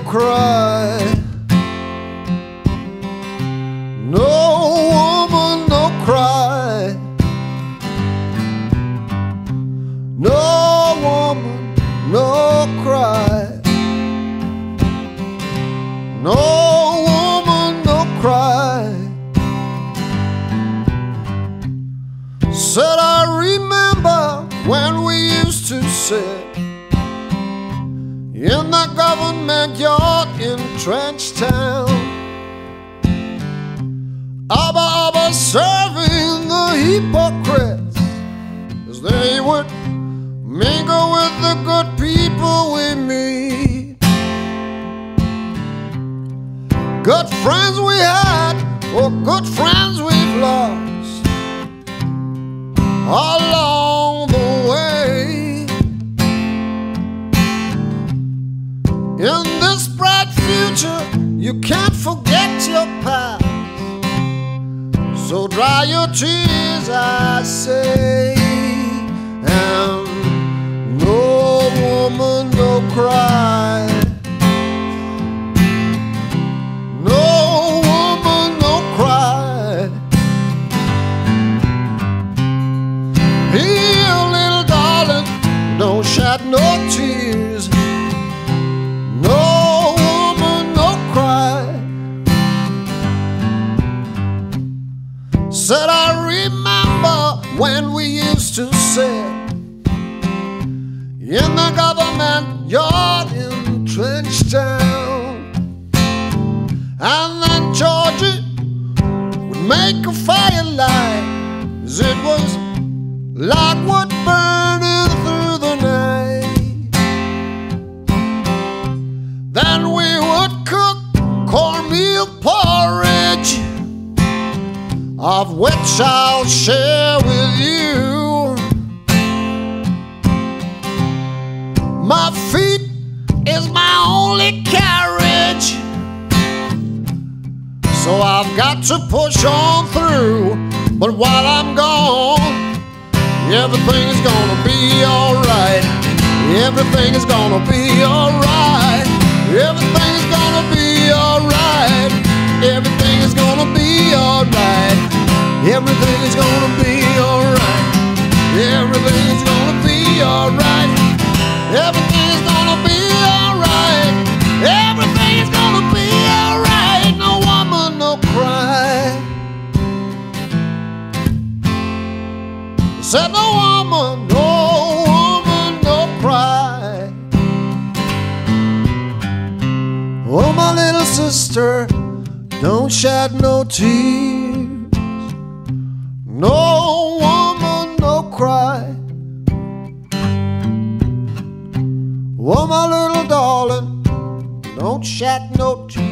cry. No woman, no cry. No woman, no cry. No woman, no cry. Said I remember when we used to sit in the government yard in Trench Town, Abba serving the hypocrites as they would mingle with the good people we meet. Good friends we had, or good friends we've lost along the way. In this bright future, you can't forget your past. So dry your tears, I say, and no woman, no cry. No woman, no cry. Here, little darling, don't shed no tears. No woman, no cry. Said I remember when we used to sit in the government yard in Trench Town, and then Georgie would make a firelight as it was like wood burning through the night. Then we would cook cornmeal porridge, of which I'll share with you. My feet is my only carriage, so I've got to push on through. But while I'm gone, everything is gonna be alright. Everything is gonna be alright. Everything is gonna be alright. Everything is gonna be alright. Everything is gonna be alright. Everything is gonna be alright. Everything is gonna be alright. Everything is gonna be alright. No woman, no cry. Said no woman, no cry. Oh, my little sister, don't shed no tears. No woman, no cry. Oh, my little darling, don't shed no tears.